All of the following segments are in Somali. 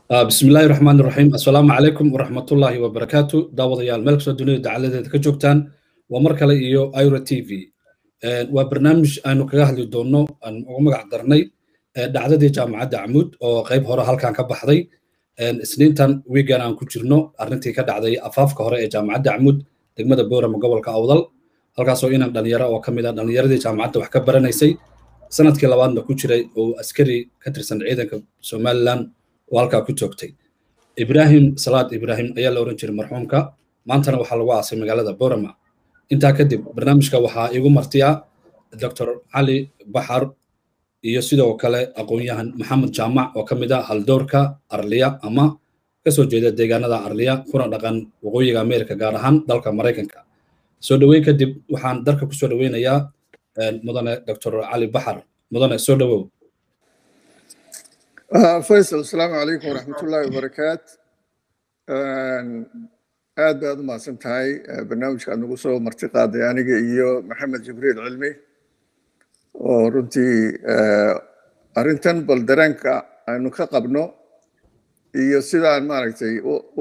بسم الله الرحمن الرحيم السلام عليكم ورحمة الله وبركاته دعوة يا الملك سودوني دعالة كجوكتان ومركلة إيو أيرو تي في وبرنامج أنو كجاهل دونو أن أمك عذرني دعالة جامعة عمود أو غيب هورا هالكان كبحضي سنين تان ويجان أن كجرنو أرنتي كدعالة أفاف كهورا جامعة عمود دقمة بورا مقابل كأوضل هالكاسو إنا دنيارة وكميدا دنيارة جامعة وحكبرنا يسي سنة كلابان كجري أو أسكري كترسن عيدا كسومالان walka ku joogtay Ibrahim Salaad Ibrahim ayaa la oran jiray marxuumka maantana waxa lagu aasay magaalada Boorama inta kadib barnaamijka waxa igu martiya Dr. Ali Bahar iyo sidoo kale aqoon-yahan Maxamed Jaamac oo kamid ah haldoorka Arliya ama ka soo jeeda deegaanada Arliya kuna dhaqan waqooyiga Ameerika gaar ahaan dalka Mareykanka soo dhaweey kadib waxaan darka ku soo dhaweynayaa mudane Dr. Ali Bahar mudane soo dhawow فيصل السلام عليكم ورحمة الله وبركاته. aad baad u mahadsantahay barnaamijka aad nagu soo martiqaaday aniga iyo maxamed jibriil cilmi oo runtii arrintan bal dareenka aynu ka qabno iyo sidaan maaragtay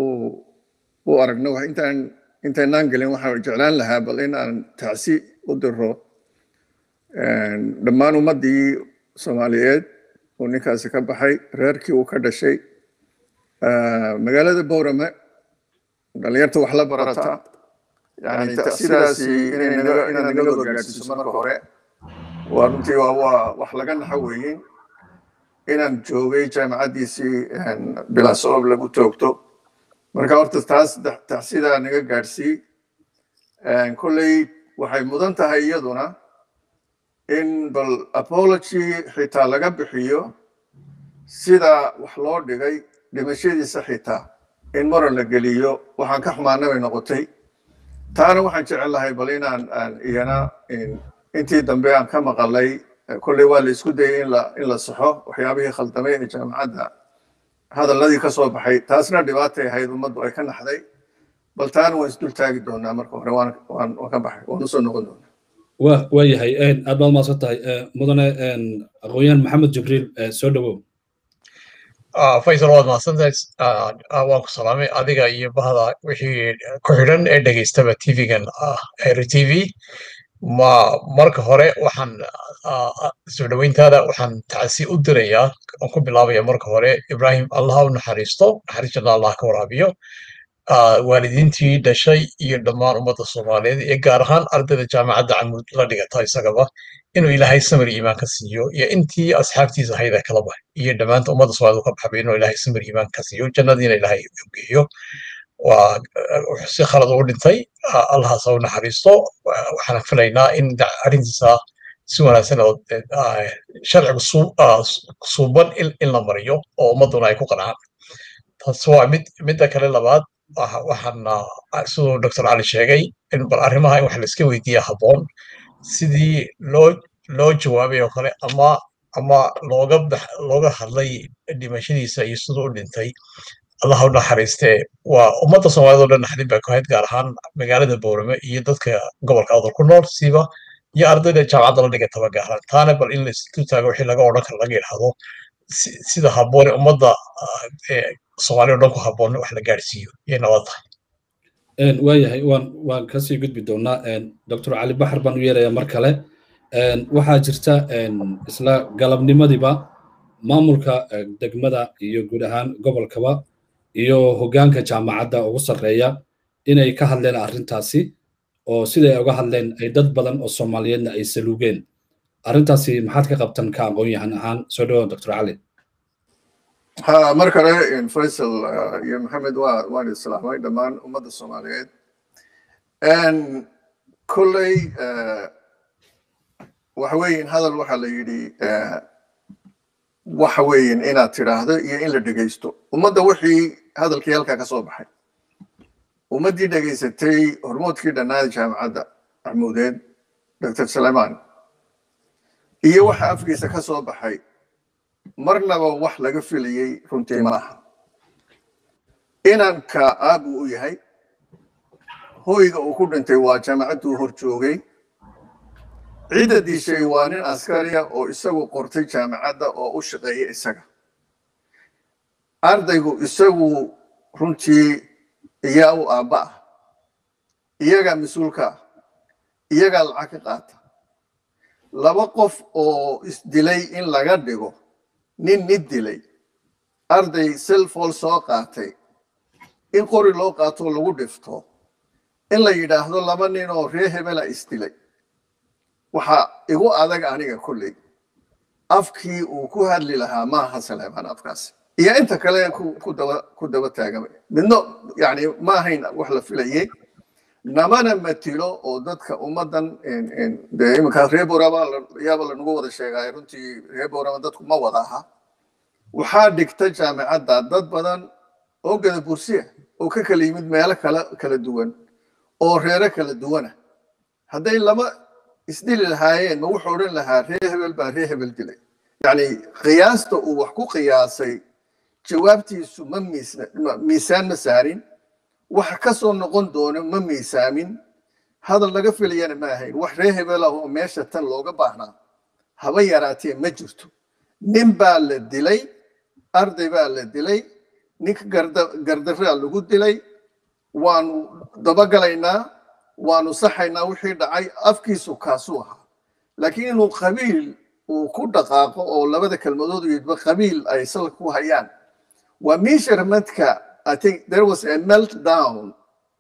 u aragno intaynaan gelin waxaan jeclaan lahaa bal inaan tacsi u diro dhammaan ummaddii Soomaaliyeed oo ninkaasi ka baxay reerkii uu ka dhashay magaalada Boorama dhalinyarta wax la barata yani taasiiraasi inay naga gaarsiiso marka hore waa runtii waa wax laga naxweeyeen inaan joogay jaamacadiisii bila sabab lagu toogto marka horta taas taasiida naga gaarsii kulley waxay mudan tahay iyaduna in bal apology xitaa laga bixiyo sida wax loo dhigay dhimashadiisa xitaa in maran la geliyo waxaan ka xumaanay bay noqotay taana waxaan jecelahay bal inaan iyana intii dambe aan ka maqalay kulley waa la isku dayay in la saxo waxyaabihii khaldamay ee jaamacadda hadalladii ka soo baxay taasna dhibaatay ahayd ummaddu ay ka naxday bal taana waan isdul taagi doonaa marka hore waan ka baxay waan usoo noqon doonaa waayahay aad baad mahadsan tahay mudane aqoon-yahan maxamed jibriil soo dhawow faysal waad mahadsantahay waan ku salaamay adiga iyo bahda wixii ku xidhan ee dhegaystaba tv-gan r t v marka hore waxaan soo dhaweyntaada waxaan tacsi u dirayaa aan ku bilaabaya marka hore ibrahim allah u naxariisto naxariistana allah ka waraabiyo waalidiintii dhashay iyo dhammaan ummadda Soomaaliyeed ee gaar ahaan ardayda jaamacadda Camud la dhigata isagaba inuu ilaahay samir iimaan ka siiyo iyo intii asxaabtiisa hayda kala bax iyo dhammaan ummadda Soomaaliyeed ka baxay inuu ilaahay samir iimaan ka siiyo jannadiina ilaahay u geeyo waa si khalad u dhintay allah soo naxariisto waxaan filaynaa in arrintiisa si wanaagsan oo sharciga suuban in la mariyo oo ummaduna ay ku qanacaan taas waa midda kale labaad waxaan sidoo Dr. Ali sheegay in bal arrimaha in wax la iska weydiiyo habboon sidii loo jawaabay oo kale ama looga hadlay dhimashadiisa iyo sidoo u dhintay allah u naxariistee waa ummadda Soomaaliyeed oo dhan naxdin baa ku hayd gaar ahaan magaalada Boorama iyo dadka gobolka Awdal ku nool siiba iyo ardayda jaamacadda la dhigataba gaar ahaan taana bal in la isku taago wixii laga odhan karo laga yidhaahdo sida habboon ummadda Soomaaliya dhan ku habboon wax la gaarsiiyo iyo nabad tahay waayahay waan ka sii gudbi doonaa Dr. Ali Bahar baan u yeerayaa mar kale waxaa jirta isla galabnimadiiba maamulka degmada iyo guud ahaan gobolkaba iyo hoggaanka jaamacadda ugu sarreeya inay ka hadleen arrintaasi oo sida ay uga hadleen ay dad badan oo Soomaaliyeedna ay saluugeen arrintaasi maxaad ka qabtan ka aqoon-yahan ahaan soo dhawaad Dr. Ali marka hore Faisal iyo Maxamed waan islaamay dhammaan ummadda Soomaaliyeed kulley waxa weeyaan hadal waxa la yidhi waxa weeyaan inaad tiraahdo iyo in la dhegeysto ummadda wixii hadalkii halkaa ka soo baxay ummaddii dhegeysatay hormoodkii dhannaada jaamacadda Axmuudeed Dr. Suleymaan iyo waxa afkiisa ka soo baxay marnaba wax laga filayay runtii malaha inanka aabu u yahay hooyga uu ku dhintay waa jaamacaddu hor joogay ciida dishay waa nin askari ah oo isagu qortay jaamacadda oo u shaqeeyay isaga ardaygu isagu runtii iyaa u aabba ah iyagaa mas-uulka ah iyagaa lacag ka qaata laba qof oo isdilay in laga dhigo nin dilay arday cellphone soo qaatay in qori loo qaato lagu dhifto in la yidhaahdo laba nin oo reer hebela isdilay waxa igu adag aniga kulley afkii uu ku hadli lahaa maaha Saleebaan afkaas iyo inta kale ku daba taagamay midno yani ma ahayn wax la filayay namana matilo oo dadka ummadan iminka reer Boorama yaaba lagu wada sheegay runtii reer Boorama dadku ma wada aha waxaa dhigta jaamacadda dad badan oo gada bursiya oo ka kala yimid meelo kala duwan oo reero kala duwana hadday lama isdili lahaayeen ma wuxuu odhan lahaa reer hebel baa reer hebel dilay yani qiyaasta uu wax ku qiyaasay jawaabtiisu ma miisaan ma saarin wax ka soo noqon doona ma miisaamin hadal laga filayana ma ahayn wax reer hebel ah oo meesha tan looga baahnaa haba yaraatee ma jirto nin baa la dilay arday baa la dilay ninka gardarraa lagu dilay waanu dabagalaynaa waanu saxaynaa wixii dhacay afkiisu kaasuu ahaa laakiin inuu qabiil uu ku dhaqaaqo oo labada kalmadood yidba qabiil ay salka ku hayaan waa measurementka I think there was a meltdown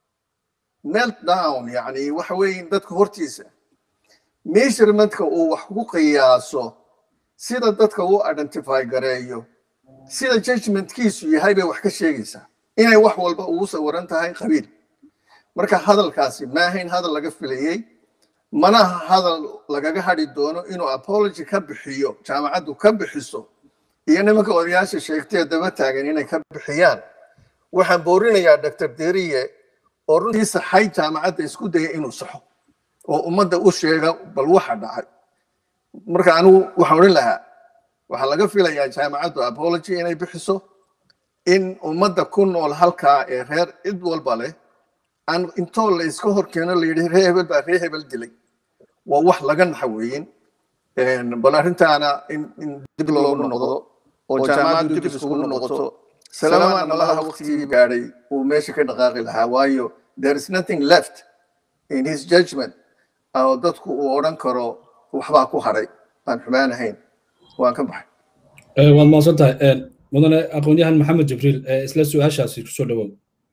yani waxa weeye dadka hortiisa measurementka uu wax ku qiyaaso sida dadka uu identify gareeyo sida judgmentkiisu yahay bay wax ka sheegaysaa inay wax walba ugu sawiran tahay qabiil marka hadalkaasi ma ahayn hadal laga filayay mana hadal lagaga hadhi doono inuu apology ka bixiyo jaamacaddu ka bixiso iyo nimanka odayaasha sheegtay daba taagan inay ka bixiyaan waxaan boorinayaa Dr. Deriye oo runtii saxay jaamacadda isku dayay inuu saxo oo ummadda u sheega bal waxa dhacay marka anu waxaan oran lahaa waxa laga filayaa jaamacaddu apology inay bixiso in ummadda ku nool halkaa ee reer cid walba leh aan intoo la iska horkeeno la yidhi reer hebel baa reer hebel dilay waa wax laga naxweeyin bal arrintaana in dib loo noqdo oo jaamacaddu dib isugu noqoto Saleebaan allaha waqtigii gaadhay uu meesha ka dhaqaaqi lahaa waayo there is nothing left in his judgment oo dadku uu odhan karo waxbaa ku haray aan xumaan ahayn waan ka baxay waad mahadsantahay mudane aqoon-yahan maxamed jibriil isla su-aashaasi kusoo dhawow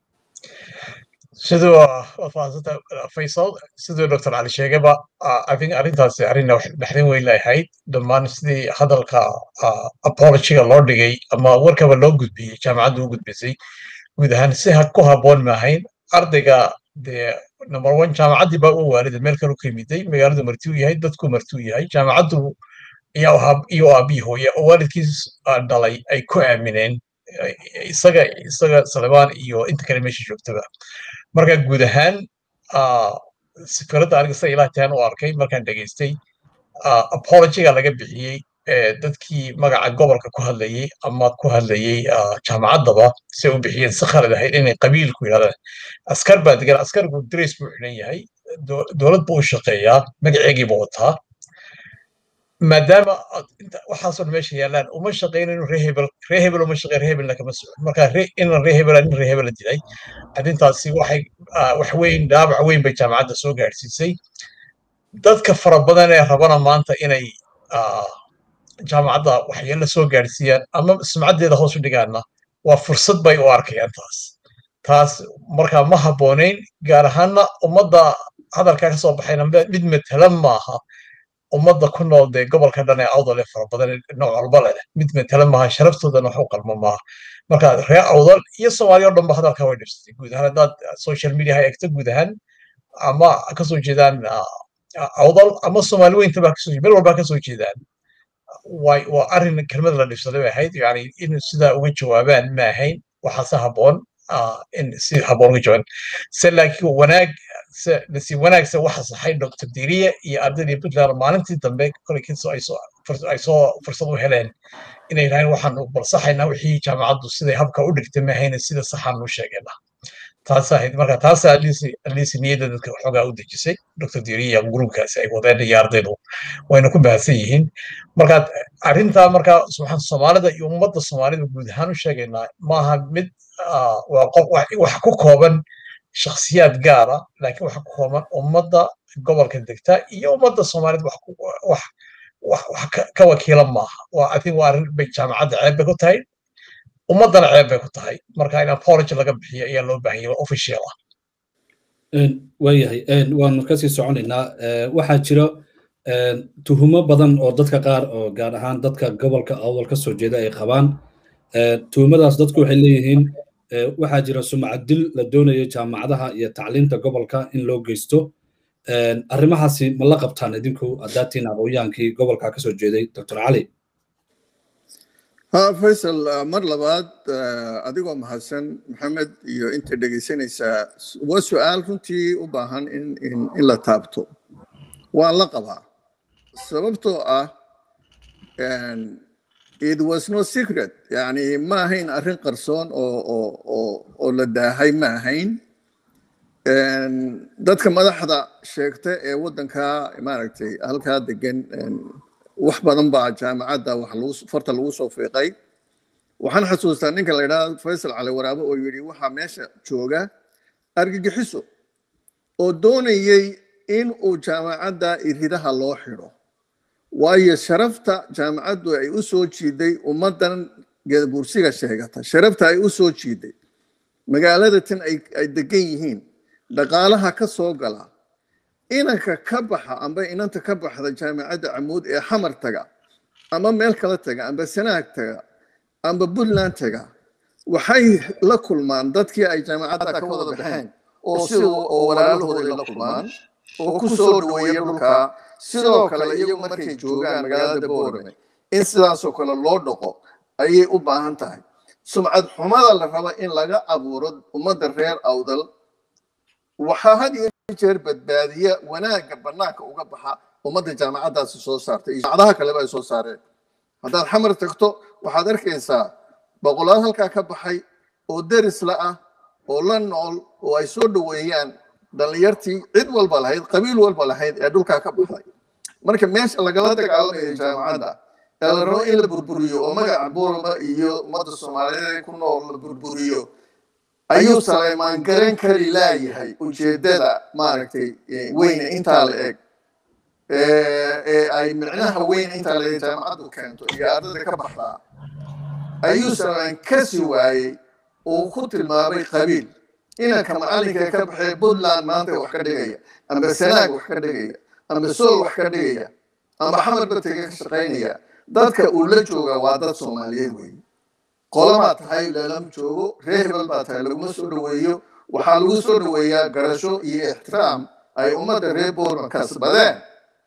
sidoo faasada Faisal sidoo Dr. Ali sheegaba I think arrintaasi arrin dhaxdin weyn lahayd dhammaan sidii hadalka apology loo dhigay ama warkaba loo gudbiyay jaamacaddu u gudbisay guud ahaan si ku habboon ma ahayn ardayga number 1 jaamacaddii baa u waalid meel kale ka yimiday magaaladu marti u yahay dadku marti u yahay jaamacaddu iyo abi hooyo oo waalidkiis dhalay ay ku aamineen isaga Saleebaan iyo inta kale meesha joogtaba marka guud ahaan fikradda aniga ilaa taan u arkay markaan dhageystay apology-ga laga bixiyay dadkii magaca gobolka ku hadlayay ama ku hadlayay jaamacaddaba si u bixiyeen si khalad ahayd inay qabiilku yiraahdaan askar baa degan askarku dress buu xidhan yahay dowlad buu u shaqeeyaa magaceegii buu wataa maadaama waxaasoo meesha yaalaan uma shaqeyn inuu reer hebel uma shaqeyn reer hebelna kama socon marka in reer hebel dilay arrintaasi wax weyn dhaawac weyn bay jaamacadda soo gaadhsiisay dadka fara badan ee rabana maanta inay jaamacadda waxyeello soo gaadhsiiyaan ama sumcaddeeda hoos u dhigaanna waa fursad bay u arkayaan taas markaa ma habboonayn gaar ahaanna ummadda hadalkaa ka soo baxayna mid matalan maaha ummadda ku nool dee gobolka dhan ee awdal ee fara badan nooc walba leh mid matalan maaha sharaftoodan wax u qalmo maaha marka reer awdal iyo Soomaaliya oo dhan ba hadalka way dhibsatay guud ahaan haddaad social media ay egto guud ahaan ama kasoo jeedaan awdal ama Soomaali weynta baa kasoo meel walba kasoo jeedaan waa arrin kelmad la dhibsaday bay ahayd yani in sidaa uga jawaabaan ma ahayn waxaase habboon in si habboon uga jawaabaan se laakiin si wanaagsan waxa saxay Dr. Deriye iyo ardaydii Puntland maalintii dambe kolay ay soo fursad u heleen inay raayeen waxaan bal saxaynaa wixii jaamacaddu siday habka u dhigtay ma ahayn sida saxan u sheegayna taasahayd marka taasa aliisi niyadda dadka waxoogaa u dejisay dr diriya gruubkaasi ay wadeen iyo ardaydu wayna ku baahsan yihiin markaad arrintaa markaa soomaalida iyo ummadda soomaalida guud ahaan u sheegaynaa maaha mid waa qof wax ku kooban shakhsiyaad gaara laakiin waxa ku kooban ummadda gobolka degta iyo ummadda soomaalida wax ka wakiila maaha waa adig waa arrin bay jaamacadda ceeb bay ku tahay ummaddana ceeb bay ku tahay marka in apology laga bixiyo ayaa loo baahan yahay official ah waayahay waanu kasii soconaynaa waxaa jira tuhumo badan oo dadka qaar oo gaar ahaan dadka gobolka awdal ka soo jeeda ay qabaan tuhumadaas dadku waxay leeyihiin waxaa jira sumcad dil la doonayo jaamacadaha iyo tacliinta gobolka in loo geysto arrimahaasi ma la qabtaan idinku adaatiin aqoonyaankii gobolka ka soo jeeday dr cali faysal mar labaad adigoo mahadsan maxamed iyo inta dhegaysanaysaa waa su-aal runtii u baahan in la taabto waan la qabaa sababtoo ah it was no secret yani ma ahayn arrin qarsoon oo la daahay ma ahayn dadka madaxda sheegta ee waddanka maaragtay halkaa degan wax badan baa jaamacadda farta lagu soo fiiqay waxaan xasuustaa ninka la yidhaahdo faysal cali waraabe oo yidhi waxaa meesha jooga argagixiso oo doonayay in uu jaamacadda iridaha loo xidho waayo sharafta jaamacaddu ay u soo jiiday ummaddan geedbursiga sheegata sharafta ay u soo jiiday magaalada tan ay degan yihiin dhaqaalaha ka soo gala inanka ka baxa amba inanta ka baxda jaamacadda camuud ee xamar taga ama meel kala taga amba sanaag taga amba puntland taga waxay la kulmaan dadkii ay jaamacadda ka wada baxeen oo walaalahooda la kulmaan oo ku soo dhaweeya dhulka sidoo kale iyagu markay joogaan magaalada boorame in sidaasoo kale loo dhaqo ayay u baahan tahay sumcad xumada la raba in laga abuuro ummadda reer awdal waxaa had iyo jeer badbaadiya wanaagga bannaanka uga baxa ummadda jaamacaddaasi soo saartay iyo jaamacadaha kaleba ay soo saareen haddaad xamar tagto waxaad arkaysaa boqolaal halkaa ka baxay oo derisla ah oo la nool oo ay soo dhaweeyaan dhallinyartii cid walba lahayd qabiil walba lahayd ee dhulkaa ka baxday marka meesha lagala dagaalamayo jaamacadda ee la rabo in la burburiyo oo magaca boorama iyo ummadda soomaaliyeed ku nool la burburiyo ayuu Saleymaan garan kari laayahay ujeedada maaragtay weyne intaa la eg ay micnaha weyne intaa la eg jaamacaddu keento iyo ardayda ka baxdaa ayuu Saleymaan kasi waayey oo ku tilmaamay qabiil inanka macalinka ka baxay Puntland maanta wax ka dhigaya amba sanaag wax ka dhigaya amba sool wax ka dhigaya amba xamar batega ka shaqaynaya dadka uu la jooga waa dad Soomaaliyeed weeye qolama tahay lama joogo reer hebel baa tahay laguma soo dhaweeyo waxaa lagu soo dhaweeyaa garasho iyo ixtiraam ay ummadda reer boorma kasbadeen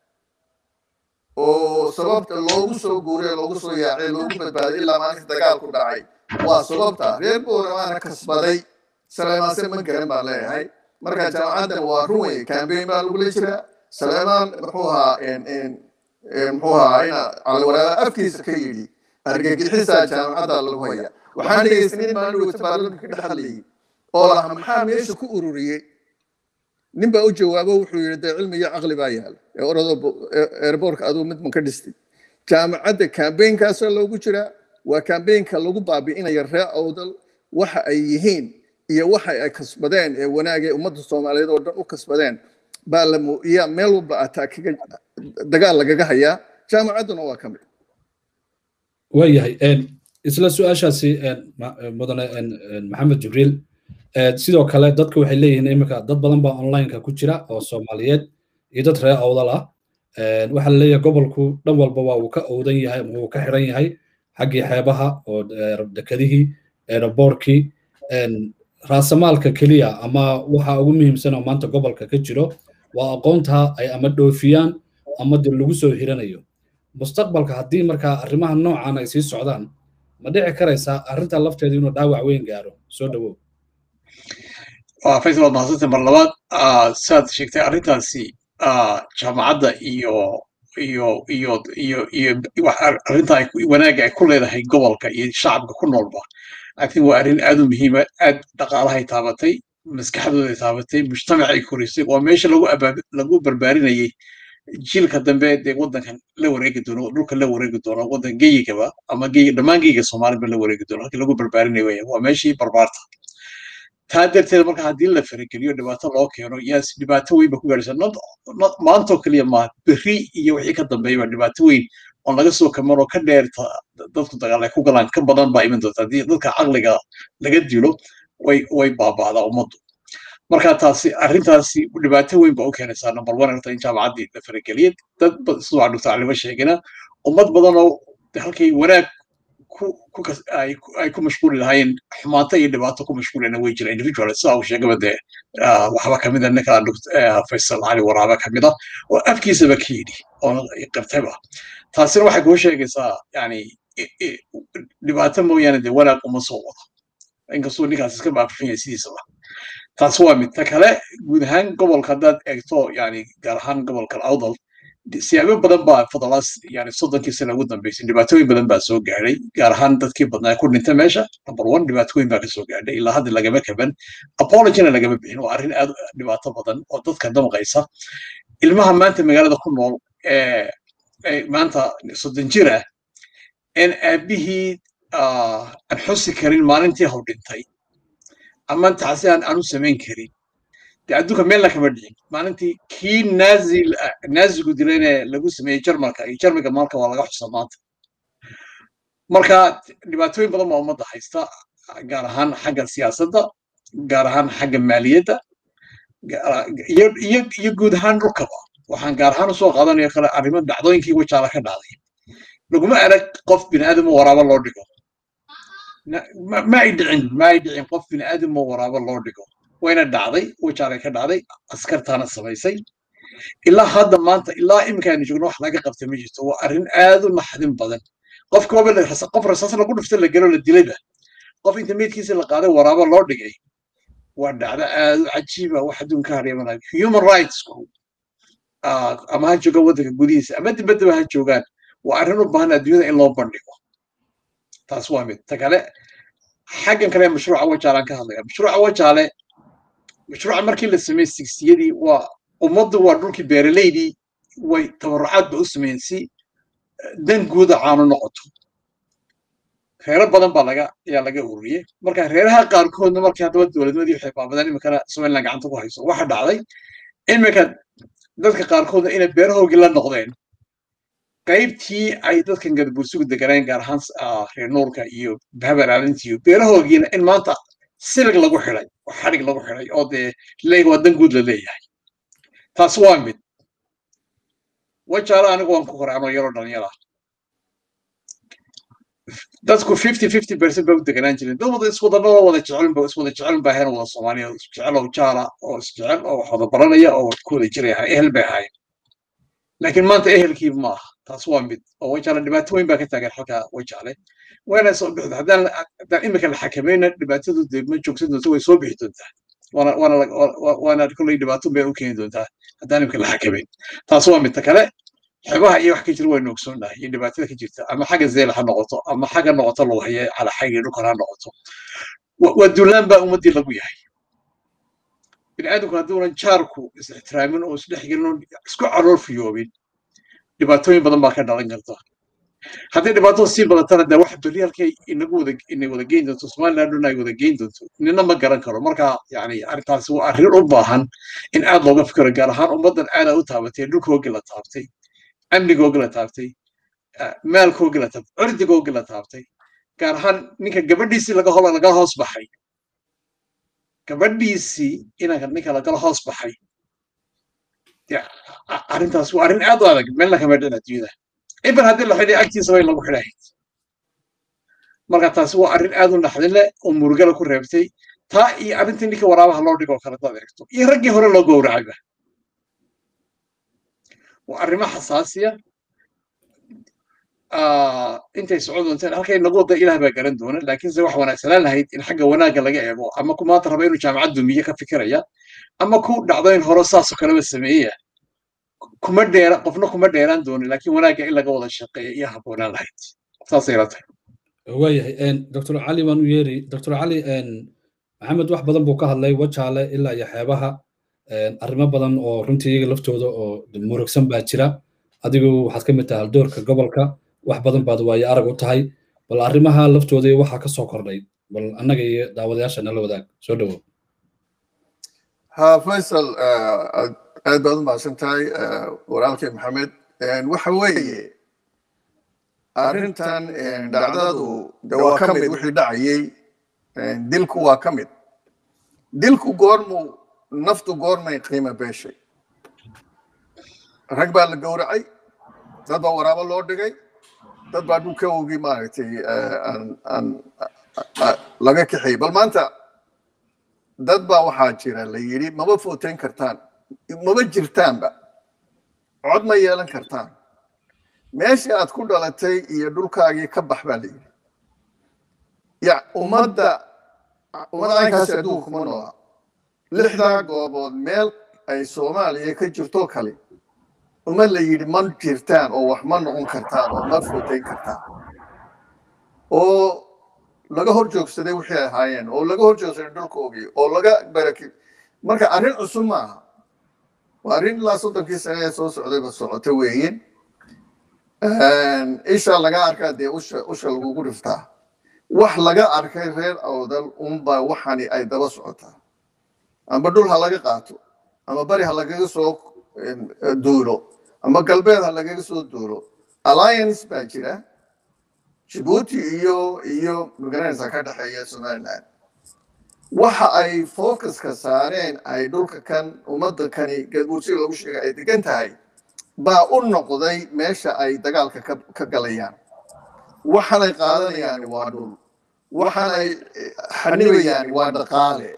oo sababta loogu soo guuray loogu soo yaacay loogu badbaaday ilaa maalinta dagaalku dhacay waa sababta reer boormaana kasbaday Saleymaan ma garan baan leeyahay marka jaamacaddan waa run wey campaign baa lagula jiraa Saleymaan muxuu ahaa ina calawaraaba afkiisa ka yidhi argagixisaa jaamacadda lagu haya waxaan dhegaysanay maalin wata baarlamaanka ka dhaxlayay oo lahaa maxaa meesha ku ururiyey nin baa u jawaabo wuxuu yidhi dee cilmi iyo caqli baa yaal ee orado airbortka aduu mid man ka dhistay jaamacadda campaignkaasoo loogu jiraa waa campaignka lagu baabi'inaya reer awdal waxa ay yihiin iyo waxa ay kasbadeen ee wanaagay ummadda Soomaaliyeed oo dhan u kasbadeen baa la muujiyaa meel walba ataakiga dagaal lagaga hayaa jaamacadduna waa ka mid waayahay isla su-aashaasi mudane maxamed jibriil sidoo kale dadku waxay leeyihiin iminka dad badan baa online-ka ku jira oo Soomaaliyeed iyo dad reer awdal ah waxaa la leeyahay gobolku dhan walba waa uu ka owdan yahay ama uu ka xiran yahay xaggii xeebaha oo dekadihii aeroboortkii raasamaalka keliya ama waxa ugu muhiimsan oo maanta gobolka ka jiro waa aqoonta ay ama dhoofiyaan ama dib lagu soo hiranayo mustaqbalka haddii markaa arrimaha noocan ay sii socdaan ma dhici karaysaa arrinta lafteedu inuu dhaawac weyn gaaro soo dhawow faysal waad mahadsantahay mar labaad saad sheegtay arrintaasi jaamacadda iyo arrinta wanaagga ay ku leedahay gobolka iyo shacabka ku noolba I think waa arrin aad u muhiima aad dhaqaalahay taabatay maskaxdooda taabatay mujtamaca ay korisay waa meesha lagu barbaarinayay jiilka dambe dee waddankan la wareegi doono dhulka la wareegi doono waddan geyigaba ama dhammaan geyiga soomaaliba la wareegi doono halkii lagu barbaarinay weya waa meeshii barbaarta taa darteed marka haddii la farageliyo dhibaato loo keeno yaas dhibaato weyn ba ku gaadhaysa maantoo keliya maaha berri iyo wixii ka dambeeyaba dhibaato weyn oo laga soo kaman oo ka dheerta dadku dagaal ay ku galaan ka badan baa iman doonta haddii dadka caqliga laga dilo way baaba'daa ummaddu marka arrintaasi dhibaato weyn ba u keenaysaa number one horta in jaamacaddii la farageliyay dad sidoo aan doctor calima sheegina ummad badan oo halkay wanaag ay ku mashquuli lahaayeen xumaanta iyo dhibaato ku mashquulina way jira individual sidaa uu sheegaba dee waxba kamid a ninka faysal cali waraaba kamid ah oo afkiisaba ka yidhi oo qirtayba taasina waxay kuu sheegaysaa yani dhibaato mooyaane dee wanaag uma soo wado inkastuu ninkaas iska baafifin yahay sidiisaba taas waa mid ta kale guud ahaan gobolka haddaad eegto yani gaar ahaan gobolka awdal siyaabo badan baa fadalaas yani 30 sano ugu dambeysay dhibaatooyin badan baa soo gaadhay gaar ahaan dadkii badnaa ku dhintay meesha number one dhibaatooyin baa ka soo gaadhay ilaa hadda lagama kaban apologyna lagama bixin waa arrin aad dhibaato badan oo dadka damqaysa ilmaha maanta magaalada ku nool maanta 30 jir ah in aabihii aan xusi karin maalintii haw dhintay ama taasi aan u samayn karin dee adduunka meelna kama dhicin maalintii kii naazigu dilayne lagu sameeyey jarmalka iyo jarmiga maalka waa laga xusaa maanta marka dhibaatooyin badan baa ummadda haysta gaar ahaan xagga siyaasadda gaar ahaan xagga maaliyadda iyo guud ahaan dhulkaba waxaan gaar ahaan usoo qaadanayo kale arrimo dhacdooyinkii wajaala ka dhacday laguma arag qof bini'aadamo waraabo loo dhigo ma ay dhicin qof bini'aadamo waraabo loo dhigo wayna dhacday wajaalay ka dhacday askartaana samaysay ilaa hadda maanta ilaa iminkaaynu joogno wax laga qabtay ma jirto waa arrin aad u naxdin badan qof rasaas lagu dhufta la gelo la dilayba qof inta meydkiisa la qaaday waraabo loo dhigay waa dhacdo aad u cajiiba wax adduunka hareemana human rightsku ama ha joogaan waddanka gudihiisa ama dibaddaba ha joogaan waa arrin u baahan adduunyada in loo bandhigo taas waa mid ta kale xaggan kale mashruuca wajaalaan ka hadlaya mashruuca markii la sameeyey sigsiyadii waa ummaddu waa dhulkii beeraleydii way tabarucaad ba u sameeyeen si dan guuda caano noqoto reero badan baa ayaa laga ururiyey marka reeraha qaarkoodna markii haddaba dowladnimadii waxay baabadeen iminkana somaliland gacanta ku hayso waxa dhacday iminka dadka qaarkoodna inay beerahoogii la noqdeen qaybtii ay dadkan gadbuursugu deganeen gaar ahaan reer nuurka iyo bahabar aalintiiyo beerahoogiina in maanta silig lagu xidhay oo xadhig lagu xidhay oo dee leega waa dan guud la leeyahay taas waa mid wajaala anigu waan ku koray anoo yaroo dhalinyara dadku 50% ba u deganaan jireen dad wada iswadanoo wada jecelin baa heen wada soomaaliya jecel oo jaala oo isjecel oo wax wada baranaya oo ku wada jiraya ehel bay ahayd laakiin maanta ehelkii maaha taas waa mid oo wajaale dhibaato weyn baa ka taagan xalka wajaale wayna soo bixi haddaan imika la xakamayna dhibaatadu dee ma joogsan doonto way soo bixi doontaa waana kolley dhibaato bay u keeni doontaa haddaan imika la xakamayn taas waa mid ta kale xebaha iyo wax ka jira waynu ogsoonnahay iyo dhibaatada ka jirta ama xagga zeel ha noqoto ama xagga noqoto lagu haye calaxayga dhulkan ha noqoto waa duulaan baa ummaddii lagu yahay bini'aadamku hadduunan jaarku is-ixtiraamin oo isdhexgelin oo isku calool fiyoobin dhibaatooyin badan baa ka dhalan karta haddii dhibaato sii badatana dee wax berri halkay inay wada geyn doonto somaliland dhuna ay wada geyn doonto nina ma garan karo marka yani arrintaasi waa arrin u baahan in aad looga fikiro gaar ahaan ummaddan aada u taabatay dhulkoogii la taabtay amnigoogii la taabtay maalkoogii la taabtay cirdigoogii la taabtay gaar ahaan ninka gabadhiisii laga hoos baxay gabadhiisii inanka ninka lagala hoos baxay arrintaas waa arrin aad u adag meelna kama dhicin adduunyada iban haddii la xidhay agtiisa bay lagu xidhahayd marka taasi waa arrin aad u naxdin leh oo murugala ku reebtay taa iyo arrintii ninka waraabaha loo dhigo kale dad eegto iyo raggii hore loo gowracayba waa arrimo xasaasiya intay socon doonteen halkay nagu wada ilaah baa garan doona laakiinse wax wanaagsanaan lahayd in xagga wanaagga laga eego ama ku maanta raba inuu jaamacad dumiye ka fikiraya ama ku dhacdo in hore saasoo kaleba sameeya qofna kuma dheeraan doonin laakiin wanaagga in laga wada shaqeeya iyo habboonaan lahayd saasay ila tahay waayahay doctor cali waan u yeeri doctor cali maxamed wax badan buu ka hadlay wajaale ilaa iyo xeebaha arrimo badan oo runtii iyaga laftooda oo murugsan baa jira adigu waxaad ka mid tahay haldoorka gobolka wax badan baad waayo arag u tahay bal arrimaha laftooda waxaa ka soo kordhay bal annaga iyo daawadayaasha nala wadaag soo dhawow ha faysal aad baad u mahadsan tahay walaalkay maxamed waxa weeye arrintan dhacdadu de waa ka mid wixii dhacayay dilku waa ka mid dilku goormuu naftu goormay qiimo beeshay rag baa la gowracay dad baa waraabo loo dhigay dad baa dhulkawgii maaragtay laga kaxeeyey bal maanta dad baa waxaa jira la yidhi maba footeyn kartaan maba jirtaanba cod ma yeelan kartaan meeshii aad ku dhalatay iyo dhulkaagii ka bax baa la yidhi ya ummadda aynkaas adduunka kuma noola 6 goobood meel ay soomaaliya ka jirto kale uma la yidhi ma jirtaan oo wax ma noqon kartaan oo ma footeyn kartaan oo laga hor joogsaday wixii ahaayeen oo laga hor joogsaday dhulkoogii oo laga barakay marka arrin cusub maaha waa arrin ilaa 30 sano ee soo socdayba socota weeye isha laga arkaa dee usha lagugu dhiftaa wax laga arkay reer awdal unba waxani ay daba socotaa amba dhul ha laga qaato ama bari ha lagaga soo duulo ama galbeed ha lagaga soo duulo alliance baa jira Djibouti iyo magaranaysa ka dhaxeeya Somaliland waxa ay focuska saareen ay dhulka kan ummadda kani galguursi lagu sheegay ay degan tahay baa u noqday meesha ay dagaalka ka galayaan waxaanay qaadanayaan waa dhul waxaanay xanibayaan waa dhaqaale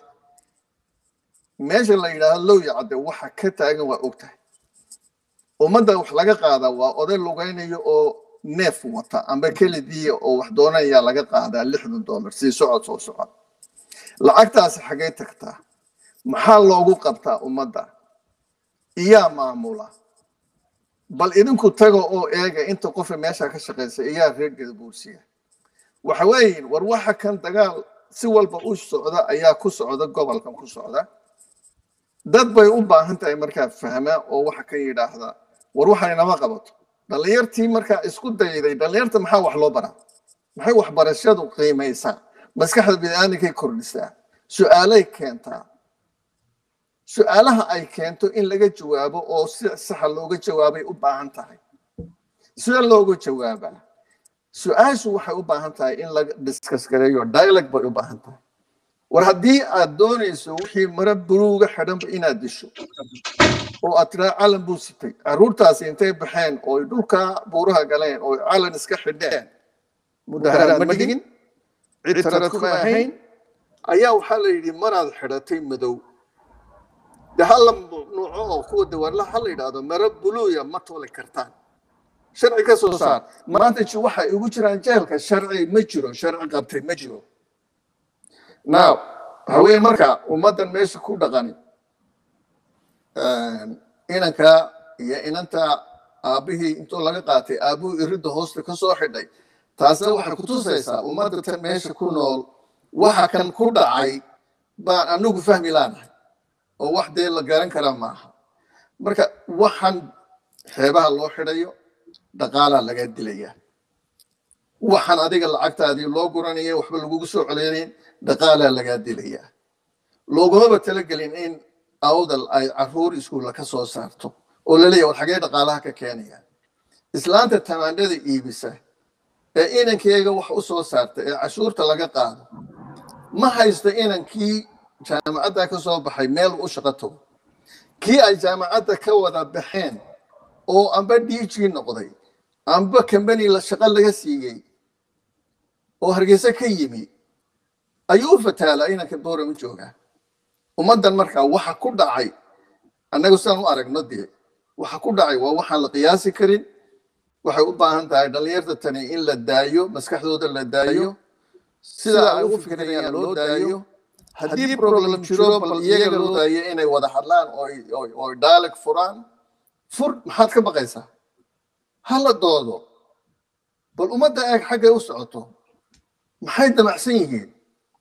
meesha la yidhaahdo low yacde waxa ka taagan waa ogtahay ummadda wax laga qaadaa waa oday lugaynayo oo neef wata amba kelidiya oo wax doonaya laga qaadaa $60 si socod soo socod lacagtaas xagee tagtaa maxaa loogu qabtaa ummadda iyaa maamula bal idinku tago oo eega inta qof meesha ka shaqeysa iyaa reer Galguursiga waxa weeyeen war waxa kan dagaal si walba u socda ayaa ku socda gobolkan ku socda dad bay u baahan tahay markaa fahma oo waxa ka yiraahda war waxaan inama qabato dhalinyartii markaa isku dayday dhalinyarta maxaa wax loo baraa maxay waxbarashadu qiimaysaa maskaxda bini'aadamkay kordhisaa su'aalay keentaa su'aalaha ay keento in laga jawaabo oo si sax looga jawaabay u baahan tahay su'aal looga jawaaba su'aashu waxay u baahan tahay in la discuss gareeyo dialogue bay u baahan tahay war haddii aad doonayso wixii mara buluuga xidhanba inaad disho oo aad tiraa calan buu sitay carruurtaasi intay baxeen oo dhulka buuraha galeen oo calan iska xidheen mudaharaad ma dhigin cid tarad kuma ahayn ayaa waxaa la yidhi maraad xidhatay madow de halla nuuco oo kuwa dawaarla ha la yidhaahdo mara buluuya ma tooli kartaan sharci ka soo saar maanta waxay ugu jiraan jeelka sharci ma jiro sharci qabtay ma jiro now haween marka ummadan meesha ku dhaqani inanka iyo inanta aabihii intuu laga qaatay aabuhu iridda hoosta ka soo xidhay taasna waxay ku tusaysaa ummadda tan meesha ku nool waxa kan ku dhacay baan anagu fahmi laanahay oo wax dee la garan karaa maaha marka waxaan xeebaha loo xidhayo dhaqaalaa laga dilayaa waxaan adiga lacagtaadii loo guranaya waxba lagugu soo celinayn dhaqaalaa lagaa dilayaa loogumaba talagelin in awdal ay carruur iskuulla ka soo saarto oo la leeyahay war xagee dhaqaalaha ka keenayaan islaanta tamaandhada iibisa ee inankeega wax u soo saarta ee cashuurta laga qaado ma haysto inankii jaamacadda ka soo baxay meel u shaqo tago kii ay jaamacadda ka wada baxeen oo amba DG noqday amba company la shaqo laga siiyey oo hargeysa ka yimi ayuu fataala inanka boorama joogaa ummadan markaa waxa ku dhacay annagu sidaan u aragno dee waxa ku dhacay waa waxaan la qiyaasi karin waxay u baahan tahay dhalinyarta tani in la daayo maskaxdooda la daayo sida ay u fikirayaan loo daayo haddii problem jiro bal iyaga loo daayo inay wada hadlaan oo dialogue furaan fur maxaad ka baqaysaa hala doodo bal ummadda eeg xaggay u socoto maxay damacsan yihiin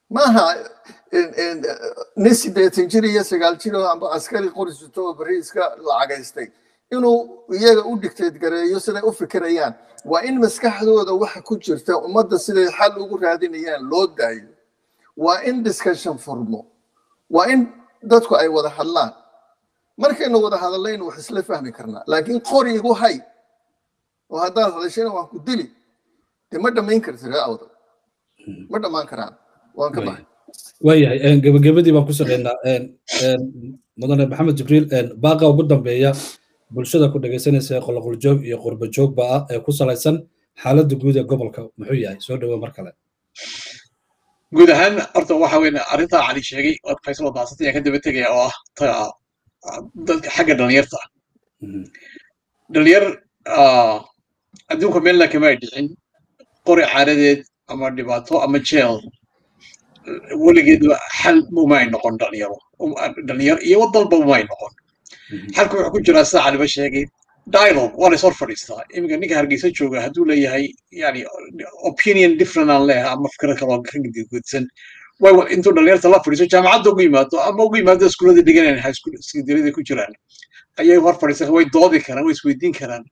maaha nin 8 jir iyo 9 jir amba askari qorisito bariiska lacagaystay inuu iyaga u dictate gareeyo siday u fikirayaan waa in maskaxdooda waxa ku jirta ummadda siday xal ugu raadinayaan loo daayo waa in discussion furmo waa in dadku ay wada hadlaan markaynu wada hadallaynu wax isla fahmi karnaa laakiin qori igu hay oo haddaad hadashayna waan ku dili dee ma dhammayn karti raawda ma dhammaan karaan waan ka baxay waayahay gabagabadii baan ku shaqeynaa mudane maxamed jibriil baaqa ugu dambeeya bulshada ku dhagaysanaysa qoloqoljoog iyo qurba joogba ah ee ku salaysan xaaladda guud ee gobolka muxuu yahay soo dhawo mar kale guud ahaan horta waxa weyn arrintaa cali sheegay oo faysal daasatay ayaa ka daba tegaya oo ah dadka xagga dhalinyarta dhalinyar adduunka meel kama ay dhicin qori caaradeed ama dhibaato ama jeel weligeed xal mumay noqon dhalinyar iyo wadalba mumay noqon xalku wuxuu ku jiraa sida caliba sheegay dialogue waa lays hor fadhiistaa iminka ninka hargeysa jooga hadduu leeyahay yani opinion different aan leeyahay ama fikrad kaloo ka gudgudsan intuu dhalinyarta la fadhiiso jaamacadda ugu yimaado ama ugu yimaado iskuullada dhiganayaan high school secondaryada ku jiraan ayay hor fadhiisan way doodi karaan way isweydiin karaan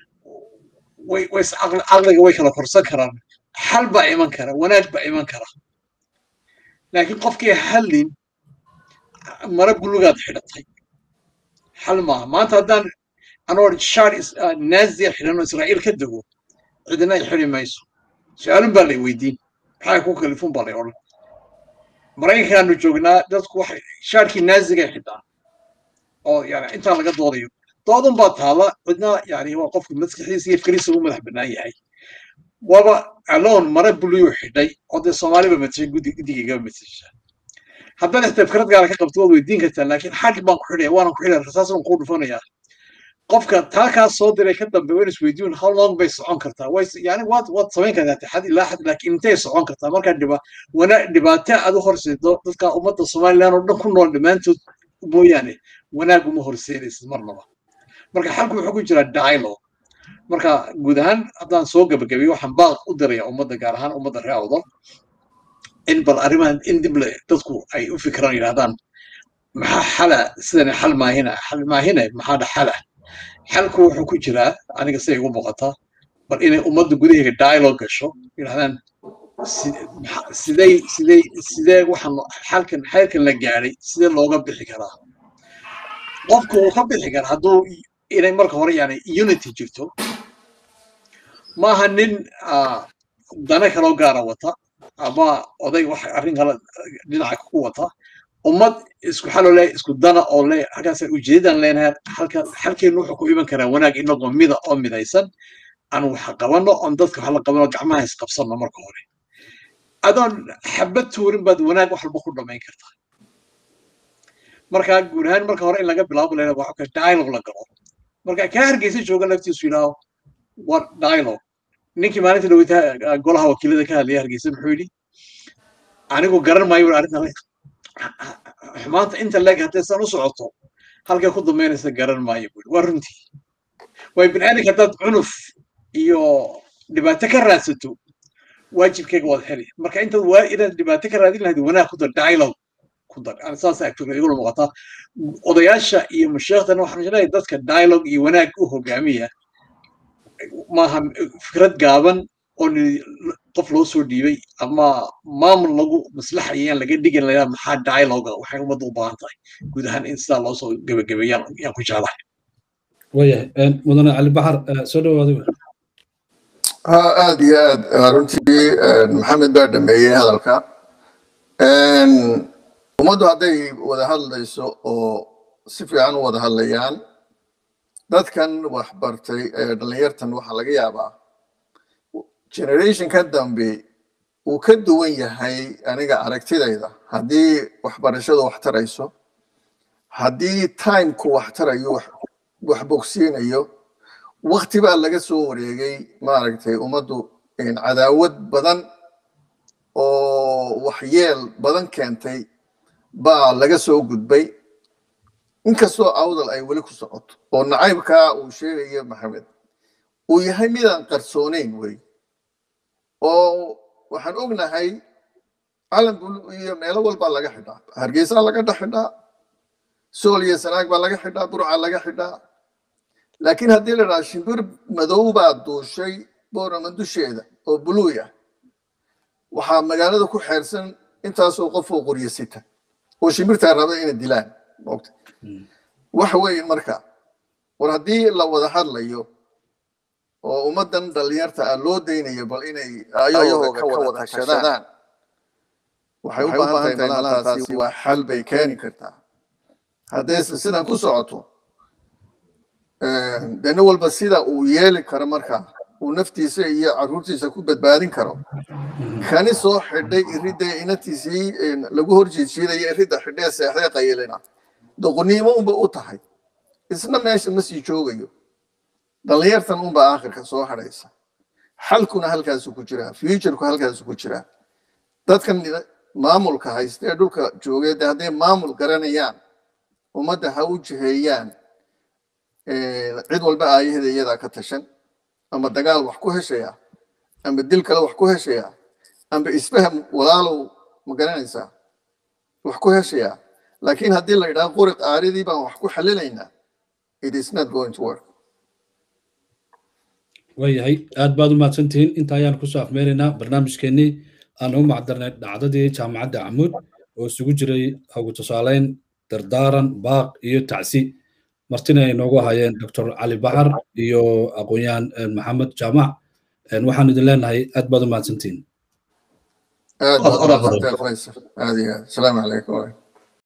caqliga way kala korsan karaan xal baa iman kara wanaag baa iman kara laakiin qofkii hallin mara bulugaad xidhatay xal maaha maanta haddaan anoo shaar naaziya xidhan oo israa'iil ka dego cidina ay xidhi mayso su-aalun baa lay weydiin maxaa ku kalifun baa lay odhan maraykankaanu joognaa dadku waxay shaarkii naazigay xidhaan oo yani intaa laga doodayo doodun baa taala cidna yani waa qofka maskaxiisa iyo fikriisa u madax bannaan yahay waba aloon mara buluyuu xidhay oo dee soomaaliba matashay guddigayga matasha haddaad xitaa fikrad gaara ka qabto waad weydiin kartaa laakiin xag baan ku xidhaya waanan ku xidhaya rasaas baan kuu dhufanayaa qofka taa kaa soo diray ka dambe waa in isweydiin how long bay socon kartaa yani waad samayn kartaa xad ilaa xad laakiin intay socon kartaa markaa dhibaato aad u horseedo dadka ummadda somaliland oo dhan ku nool dhammaantood mooyaane wanaag uma horseedaysid marnaba marka xalku wuxuu ku jiraa dialogue marka guud ahaan haddaan soo gabagabiyo waxaan baaq u diraya ummadda gaar ahaan ummadda reer awdal in bal arrimahan in dib dadku ay u fikiraan yidhahdaan maxaa xala sidani xal maahine maxaa dhaxala xalku wuxuu ku jiraa aniga siday igu muuqataa bal inay ummadda gudaheega dialogue gasho yidhahdaan sidee waxaan xalkan la gaadhay sidee looga bixi karaa qofku uu ka bixi kara hadduu inay marka hore yani unity jirto maaha nin dana kaloo gaara wata ama oday wax arrin kale dhinaca ku wata ummad isku xaloo leh isku dana oo leh halkaas ujeedadan leenahay halkeenu wuxuu ku iman karaa wanaag inagoo mida oo midaysan aan wax qabano oon dadka wax la qabano gacmaha isqabsanno marka hore adoon xabad tuurin baad wanaag wax walba ku dhammayn kartaa marka guud ahaan marka hore in laga bilaabo leeyahay waxa ka dialogue la galo marka ka hargeysa jooga laftiisu yidhaaho war dialogue ninkii maalinta dhaweyta golaha wakiilada ka hadlaya hargeysa muxuu yidhi anigu garan maayo arrintan xumaanta inta leeg haddii san u socoto halkay ku dambaynaysa garan maayo buuri waa runtii way bini'aadanka haddaad cunuf iyo dhibaato ka raadsato waajibkayga waad heli marka intaad inaad dhibaato ka raadin lahayd wanaag ku dar dialogue ku dar saas agtooga igula muuqataa odayaasha iyo masheekhtana waxaan jeclahay dadka dialogue iyo wanaag u hogaamiya maaha fikrad gaaban oo qof loo soo dhiibay ama maamul lagu maslaxayaan laga dhigan lahaa maxaa dialogue waxay ummadda u baahan tahay guud ahaan in sidaa loo soo gebagabeeyaan yaan ku jeclahay wayahay mudane cali baxar soo dhawaada aad iyo aad runtii maxamed baa dhameeyey hadalka ummaddu hadday wada hadlayso oo si fiican u wada hadlayaan dadkan wax bartay dhalinyartan waxaa laga yaabaa generation ka dambe uu ka duwan yahay aniga aragtidayda haddii waxbarashadu wax tarayso haddii timeku wax tarayo wax bogsiinayo waqti baa laga soo wareegay maaragtay ummaddu cadaawad badan oo waxyeel badan keentay baa laga soo gudbay inkastoo awdal ay weli ku socoto oo nacaybkaa uu sheegayo maxamed uu yahay midaan qarsoonayn wey oo waxaan ognahay calan buluug iyo meelo walbaa laga xidhaa hargeysa laga dhex xidhaa sool iyo sanaag baa laga xidhaa burca laga xidhaa laakiin haddii la dhaha shimbir madow baa duushay boorama dusheeda oo buluuy ah waxaa magaalada ku xeersan intaasoo qof oo qoryo sita oo shimbirtaa raba inay dilaan moogta waxa weeye marka war haddii la wada hadlayo oo ummaddan dhalinyarta ah loo daynayo bal inay ayahooga ka wada tashadaan waxay u baahan tahay malahaasi waa xal bay keeni kartaa haddayse sidan ku socoto dana walba sida uu yeeli karo markaa uu naftiisa iyo carruurtiisa ku badbaadin karo kani soo xidhay iridda inantiisii lagu horjeedsiidaya iridda xidhee seexdee qayilina doqonnimo unba u tahay isna meesha ma sii joogayo dhalinyartan unba aakhirka soo hadhaysa xalkuna halkaasu ku jiraa futureku halkaasu ku jiraa dadkan maamulka haysta ee dhulka joogee hadday maamul garanayaan ummadda ha u jiheeyaan cid walba aayaheeda iyadaa ka tashan ama dagaal wax ku heshaya ama dil kale wax ku heshaya ama isfaham walaalow ma garanaysaa wax ku heshaya laakiin haddii la yidhaha qoriq aaridii baan wax ku xalilaynaa it is not going to work waayahay aad baad u mahadsantihiin inta ayaan kusoo afmeeraynaa barnaamijkeennii aan ugu macdarnay dhacdadii jaamacadda camuud oo isugu jiray hagu tusaaleyn dardaaran baaq iyo tacsi martina ay noogu hayeen dr cali baxar iyo aqoon-yahan maxamed jaamac waxaan idin leenahay aad baad u mahadsantihiin aad baad u mahadsantahay faysal aad iyo aad asalaamu calaykum